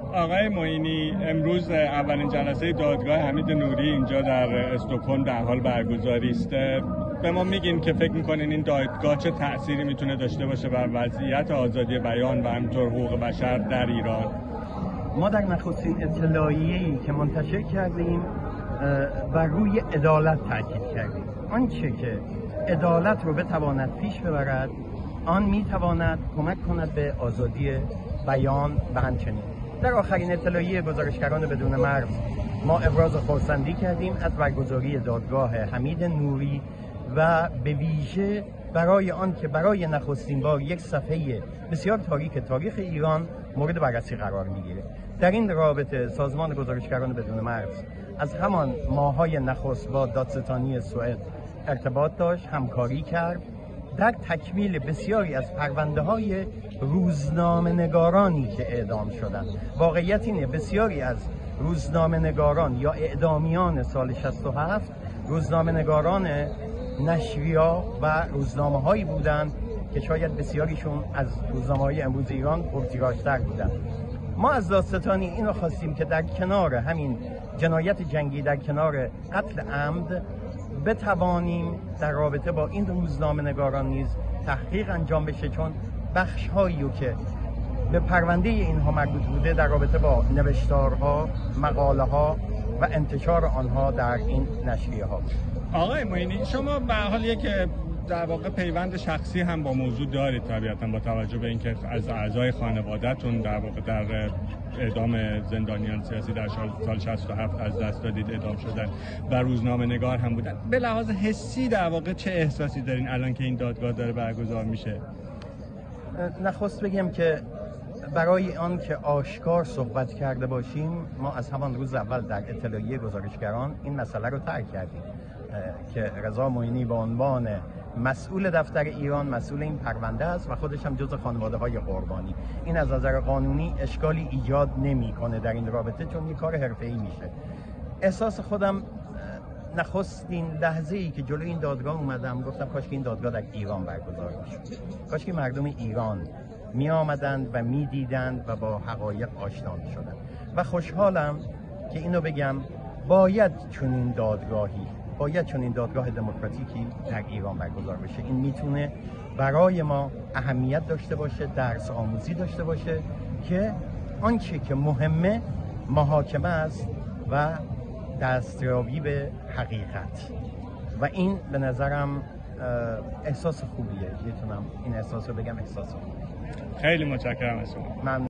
آقای معینی، امروز اولین جلسه دادگاه حمید نوری اینجا در استکهلم در حال برگزاری است. به ما میگین که فکر میکنین این دادگاه چه تأثیری میتونه داشته باشه بر وضعیت آزادی بیان و همینطور حقوق بشر در ایران؟ ما در نخستین اطلاعیه‌ای که منتشر کردیم بر روی عدالت تاکید کردیم. آنچه که عدالت رو بتواند پیش ببرد، آن میتواند کمک کند به آزادی بیان و همچنین. در آخرین اطلاعیه گزارشگران بدون مرز ما ابراز خرسندی کردیم از برگزاری دادگاه حمید نوری و به ویژه برای آن که برای نخستین بار یک صفحه بسیار تاریک تاریخ ایران مورد بررسی قرار میگیره. در این رابطه سازمان گزارشگران بدون مرز از همان ماه‌های نخست با دادستانی سوئد ارتباط داشت، همکاری کرد در تکمیل بسیاری از پرونده‌های روزنامه‌نگارانی که اعدام شدند. واقعیت اینه بسیاری از روزنامه‌نگاران یا اعدامیان سال 67 روزنامه‌نگاران نشریه‌ها و روزنامه‌هایی بودند که شاید بسیاریشون از روزنامه‌های امروز ایران پرتیراژتر بودند. ما از دادستانی اینو خواستیم که در کنار همین جنایت جنگی، در کنار قتل عمد، بتوانیم در رابطه با این روزنامه‌نگاران نیز تحقیق انجام بشه، چون بخش‌هایی که به پرونده اینها مربوط بوده در رابطه با نوشتارها، مقاله‌ها و انتشار آنها در این نشریه‌ها. آقای معینی، شما به حال یک در واقع پیوند شخصی هم با موضوع دارید، طبیعتاً با توجه به اینکه از اعضای خانواده‌تون در واقع در اعدام زندانیان سیاسی در سال 67 از دست دادید، اعدام شدن و روزنامه‌نگار هم بودن. به لحاظ حسی در واقع چه احساسی دارین الان که این دادگاه داره برگزار میشه؟ نخست بگم که برای آن که آشکار صحبت کرده باشیم، ما از همان روز اول در اطلاعیه گزارشگران این مسئله رو طرح کردیم که رضا معینی به عنوان مسئول دفتر ایران مسئول این پرونده است و خودش هم جزء خانواده‌های قربانی. این از نظر قانونی اشکالی ایجاد نمی‌کنه در این رابطه، چون یک کار حرفه‌ای میشه. احساس خودم نخستین لحظه‌ای که جلوی این دادگاه اومدم گفتم کاش که این دادگاه در ایران برگزار می‌شد. کاش که مردم ایران می آمدند و می دیدند و با حقایق آشنا می شدند. و خوشحالم که اینو بگم باید چنین دادگاه دموکراتیکی در ایران برگزار بشه. این میتونه برای ما اهمیت داشته باشه، درس آموزی داشته باشه که آنچه که مهمه محاکمه است و دستیابی به حقیقت. و این به نظرم احساس خوبیه. میتونم این احساس رو بگم، احساس خوبیه. خیلی متشکرم از شما.